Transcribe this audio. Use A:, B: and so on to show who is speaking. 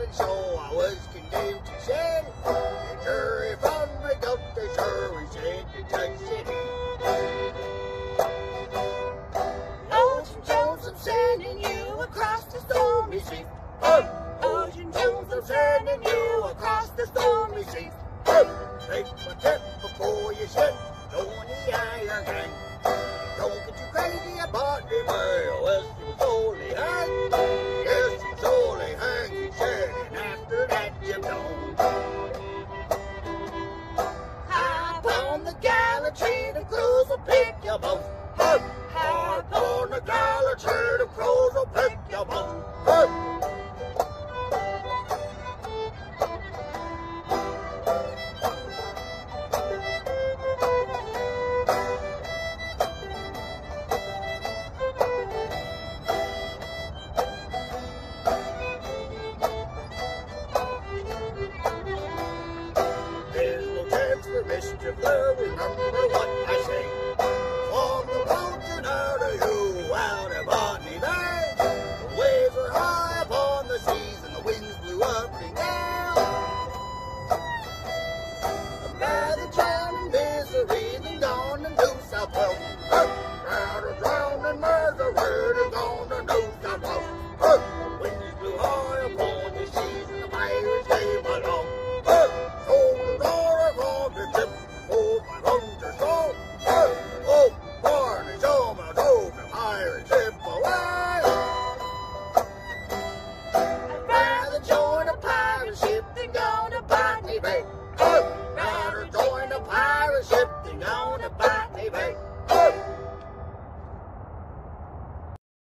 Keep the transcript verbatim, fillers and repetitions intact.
A: and so I was condemned to sin. The jury found me guilty, sir, we said to touch city. Ocean Jones, I'm sending you across the stormy sea. Ocean Jones, I'm sending you across the stormy sea. Take my tip before you sit on the iron gang. Don't get too crazy about the well, well, she was only hanged. Yes, she was only hanged, he said, and after that you know. Hop on the galley tree, the crows will pick your bones. Hop on the galley tree, the crows will pick your bones. Mischief, love, remember